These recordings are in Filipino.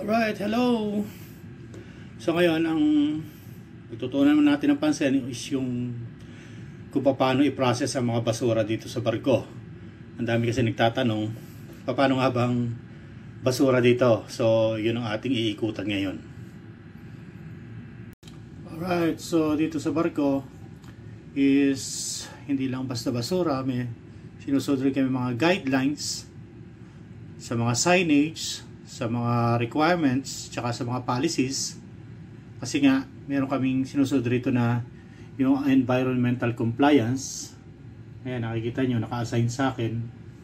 Alright, hello! So ngayon, ang itutunan natin ng pansin is yung kung paano i-process ang mga basura dito sa barko. Ang dami kasi nagtatanong, paano nga bang basura dito? So yun ang ating iikutan ngayon. Alright, so dito sa barko is hindi lang basta basura, may sinusunod rin kami mga guidelines sa mga signage, sa mga requirements, tsaka sa mga policies. Kasi nga, meron kaming sinusunod rito na yung environmental compliance. Ayan, nakikita nyo, naka-assign sa akin.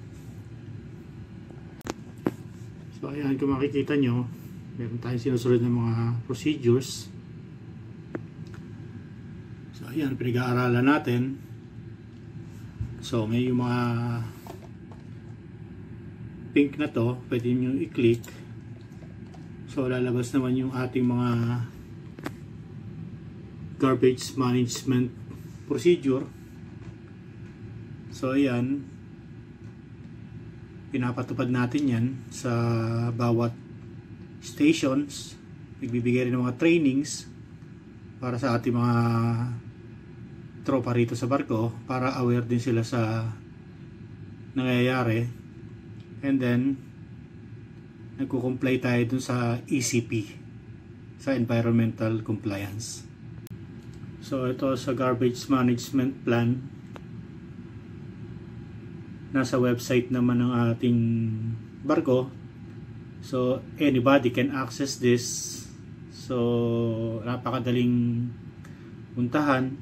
So ayan, kung makikita nyo, meron tayong sinusunod ng mga procedures. So ayan, pinag-aaralan natin. So may yung mga pink na to, pwede nyo i-click. So lalabas naman yung ating mga garbage management procedure. So ayan, pinapatupad natin yan sa bawat stations. Nagbibigay rin ng mga trainings para sa ating mga tropa rito sa barko, para aware din sila sa nangyayari. And then nagko-comply tayo dun sa ECP, sa environmental compliance. So ito sa garbage management plan, nasa website naman ng ating barko. So anybody can access this. So napakadaling puntahan.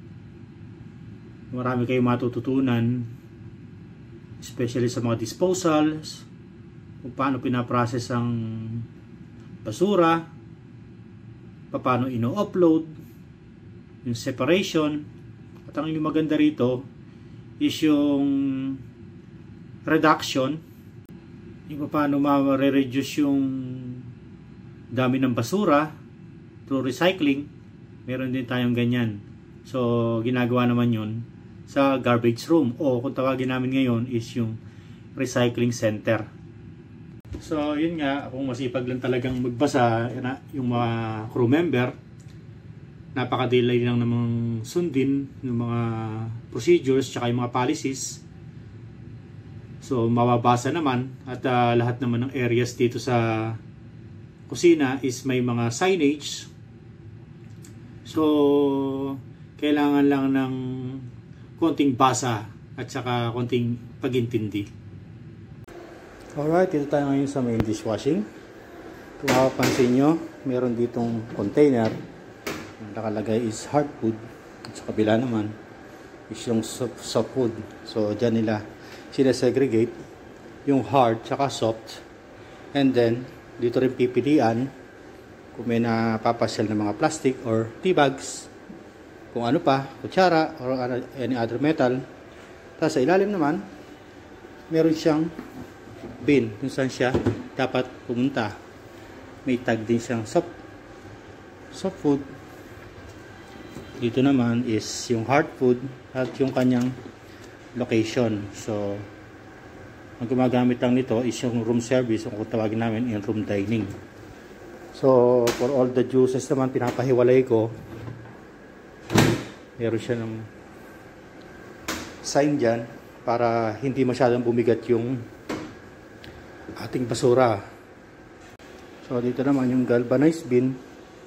Marami kayong matututunan, especially sa mga disposals, kung paano pinaprocess ang basura, paano ino-upload, yung separation. At ang maganda rito is yung reduction, yung paano ma-reduce yung dami ng basura through recycling. Meron din tayong ganyan. So ginagawa naman yun sa garbage room, o kung tawagin namin ngayon is yung recycling center. So yun nga, kung masipag lang talagang magbasa yung mga crew member, napakadali lang namang sundin yung mga procedures tsaka yung mga policies. So mababasa naman, at lahat naman ng areas dito sa kusina is may mga signage. So kailangan lang ng konting basa at saka konting pag-intindi. Alright, dito tayo ngayon sa main dishwashing. Kung mapapansin nyo, meron ditong container. Ang nakalagay is hard food. At sa kabila naman is yung soft food. So dyan nila sinasegregate yung hard tsaka soft. And then dito rin pipilian kung may napapasyal na mga plastic or tea bags, kung ano pa, kutsara or any other metal. Tapos sa ilalim naman, meron siyang bin kung saan siya dapat pumunta. May tag din siyang soft food. Dito naman is yung hard food at yung kanyang location. So ang gumagamit lang nito is yung room service, o kung tawagin namin yung room dining. So for all the juices naman, pinapahiwalay ko. Meron siya ng sign dyan para hindi masyadong bumigat yung ating basura. So dito naman yung galvanized bin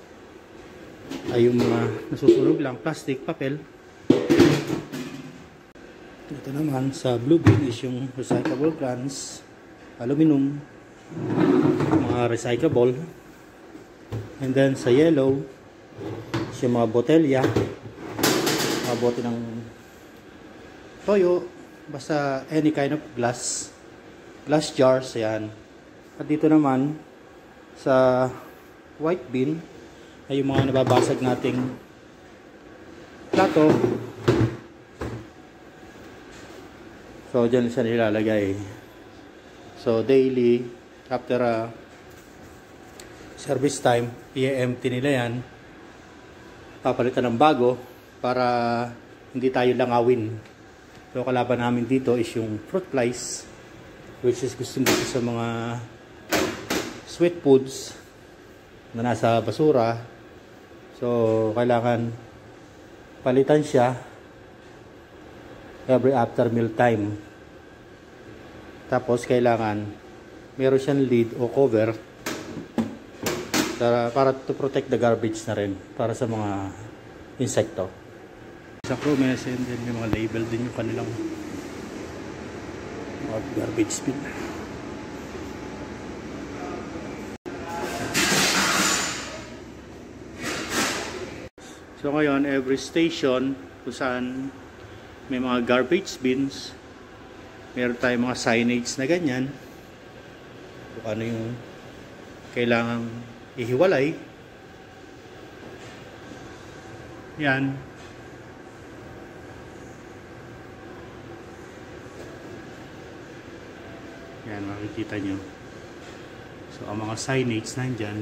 ay yung mga nasusunog lang, plastic, papel. Dito naman sa blue bin is yung recyclable cans, aluminum, mga recyclable. And then sa yellow is yung mga botelya, mga bote ng toyo, basta any kind of glass jars, ayan. At dito naman sa white bin ay yung mga nababasag nating plato. So dyan siya nilalagay. So daily, after service time, i-empty nila yan, papalitan ng bago para hindi tayo langawin. So kalaban namin dito is yung fruit flies, which is gusto dito sa mga sweet foods na nasa basura. So kailangan palitan siya every after meal time. Tapos kailangan meron siyang lid o cover para to protect the garbage na rin para sa mga insekto. Sa crew message din may mga label din yung kanilang garbage bin. So ngayon, every station kung saan may mga garbage bins, meron tayong mga signage na ganyan kung ano yung kailangang ihiwalay. Yan. Yan, makikita nyo. So ang mga signage nandyan.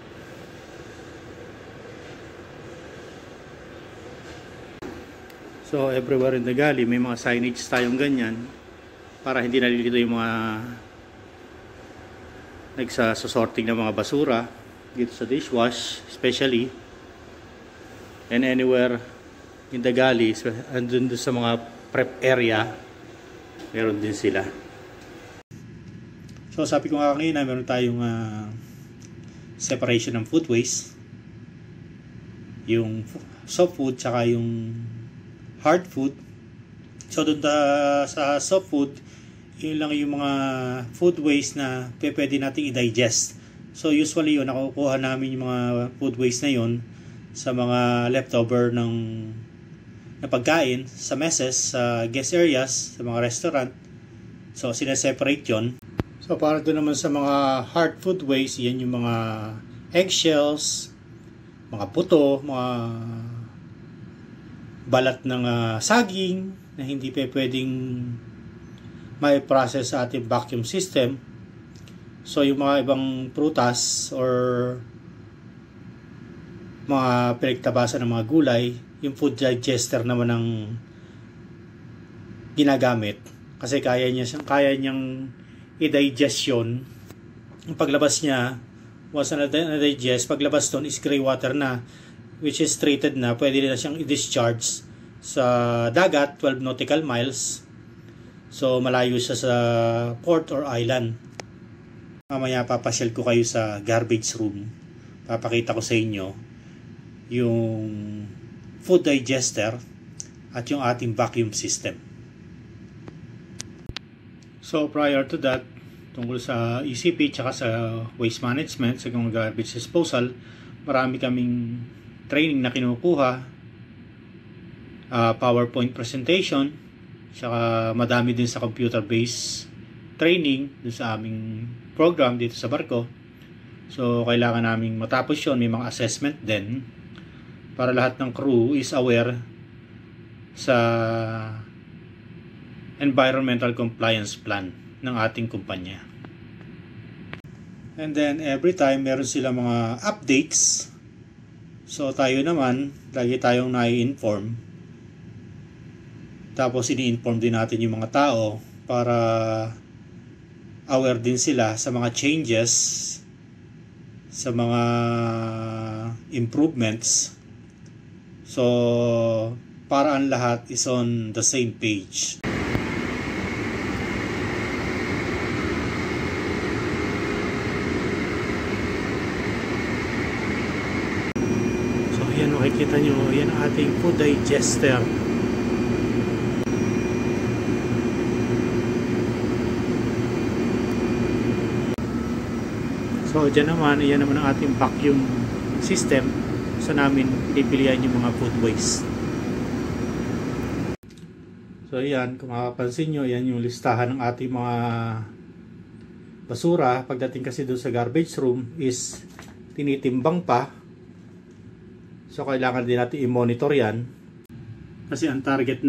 So everywhere in the galley may mga signage tayong ganyan para hindi nalilito yung mga nagsasorting ng mga basura dito sa dishwash especially, and anywhere in the galley andun sa mga prep area meron din sila. So sabi ko nga kanina meron tayong separation ng food waste, yung soft food tsaka yung hard food. So doon sa soft food, yun lang yung mga food waste na pwede nating i-digest. So usually yun, nakukuha namin yung mga food waste na yun sa mga leftover ng pagkain sa messes, sa guest areas, sa mga restaurant. So sineseparate yun. So para doon naman sa mga hard food waste, yan yung mga eggshells, mga buto, mga balat ng saging na hindi pwedeng may process sa ating vacuum system. So yung mga ibang prutas or mga pinagtabasan ng mga gulay, yung food digester naman ang ginagamit kasi kaya niyang i-digest yun. Yung paglabas niya, once na digest, paglabas doon is gray water na, which is treated na, pwede na siyang i-discharge sa dagat, 12 nautical miles. So malayo siya sa port or island. Mamaya papasyal ko kayo sa garbage room. Papakita ko sa inyo yung food digester at yung ating vacuum system. So prior to that, tungkol sa ECP tsaka sa waste management, sa garbage disposal, marami kaming training na kinukuha, PowerPoint presentation, saka madami din sa computer-based training dun sa aming program dito sa barko. So kailangan naming matapos yun, may mga assessment din para lahat ng crew is aware sa environmental compliance plan ng ating kumpanya. And then every time meron sila mga updates. So tayo naman, lagi tayong nai-inform. Tapos ini-inform din natin yung mga tao para aware din sila sa mga changes, sa mga improvements. So para ang lahat is on the same page. Makikita nyo, yan ang ating food digester. So dyan naman, yan naman ang ating vacuum system. So namin pipilian yung mga food waste. So yan, kung makapansin nyo, yan yung listahan ng ating mga basura. Pagdating kasi doon sa garbage room is tinitimbang pa. So kailangan din natin i-monitor yan. Kasi ang target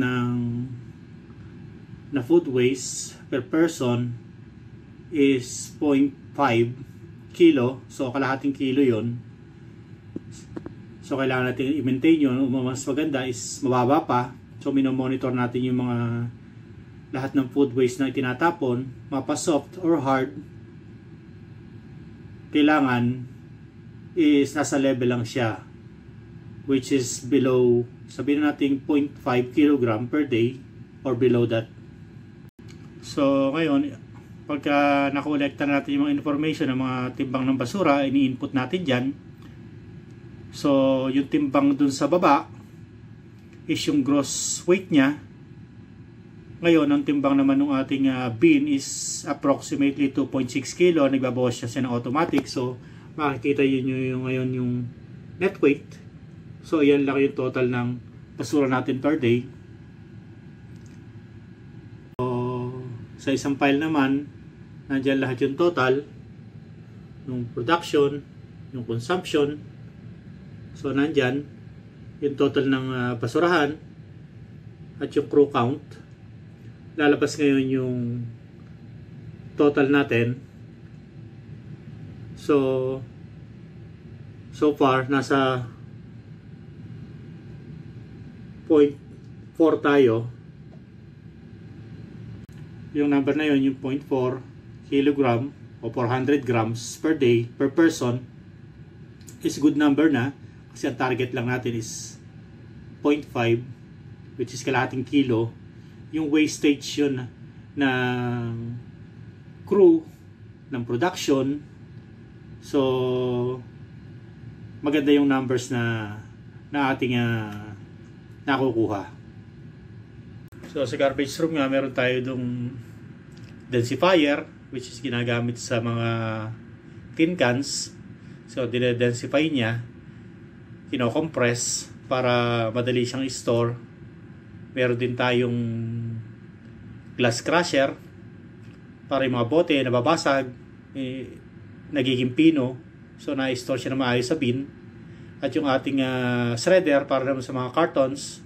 na food waste per person is 0.5 kilo. So kalahating kilo yon. So kailangan natin i-maintain yun. Mas maganda is mababa pa. So minomonitor natin yung mga lahat ng food waste na itinatapon, mapa soft or hard. Kailangan is nasa level lang siya, which is below, sabihin natin 0.5 kg per day or below that. So ngayon, pagka nakolekta natin yung mga information ng mga timbang ng basura, ini-input natin dyan. So yung timbang dun sa baba is yung gross weight niya. Ngayon, ang timbang naman ng ating bin is approximately 2.6 kilo. Nagbabawas siya ng automatic. So, makikita yun yung ngayon yung net weight. So, yan lang yung total ng basura natin per day. So, sa isang file naman, nandiyan lahat yung total yung production, yung consumption. So, nandyan yung total ng basurahan at yung crew count. Lalabas ngayon yung total natin. So far nasa 0.4 tayo. Yung number na yun, yung 0.4 kilogram o 400 grams per day per person is good number na, kasi ang target lang natin is 0.5, which is kalahating kilo. Yung wastage yun ng crew, ng production. So, maganda yung numbers na ating nakukuha. So, sa garbage room nga, meron tayo dong densifier, which is ginagamit sa mga tin cans. So, dinedensify niya, kino-compress para madali siyang store. Meron din tayong glass crusher para yung mga bote nababasag, nagiging pino, so na-store siya na maayos sa bin. At yung ating shredder para naman sa mga cartons.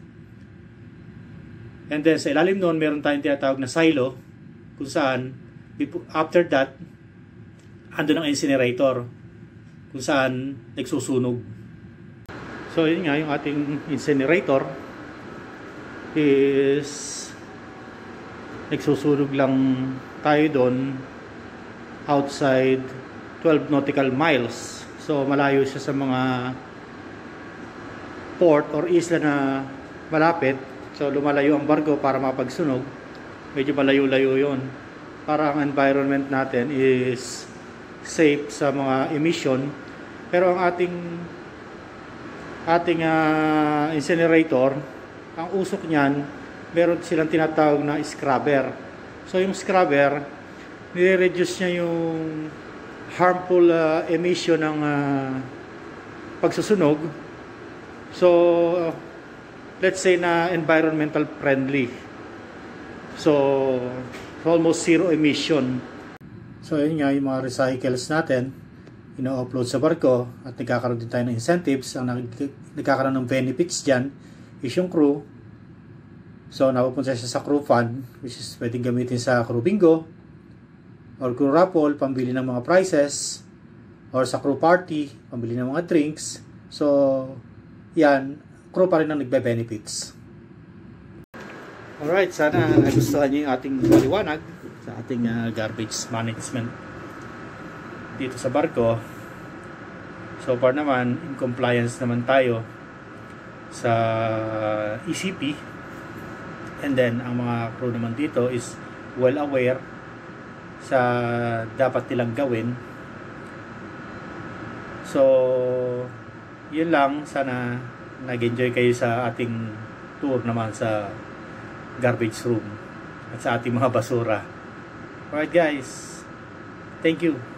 And then sa ilalim noon, meron tayong tinatawag na silo, kung saan after that andun ang incinerator kung saan nagsusunog. So yun nga, yung ating incinerator is nagsusunog lang tayo doon outside 12 nautical miles. So malayo siya sa mga port or isla na malapit. So lumalayo ang barko para mapagsunog. Medyo malayo-layo yon para ang environment natin is safe sa mga emission. Pero ang ating incinerator, ang usok niyan, meron silang tinatawag na scrubber. So yung scrubber, nire-reduce niya yung harmful emission ng pagsusunog. So let's say na environmental friendly. So almost zero emission. So yun nga, yung mga recycles natin, ino-upload sa barko at nagkakaroon din tayo ng incentives. Ang nagkakaroon ng benefits dyan is yung crew. So napupunta siya sa crew fund, which is pwedeng gamitin sa crew bingo or crew raffle, pambili ng mga prizes, or sa crew party, pambili ng mga drinks. So yan, crew pa rin ang nagbe-benefits. Alright, sana nagustuhan niyo yung ating paliwanag sa ating garbage management dito sa barko. So far naman, in compliance naman tayo sa ECP. And then, ang mga crew naman dito is well aware sa dapat nilang gawin. So, yun lang. Sana nag-enjoy kayo sa ating tour naman sa garbage room at sa ating mga basura. Alright guys, thank you.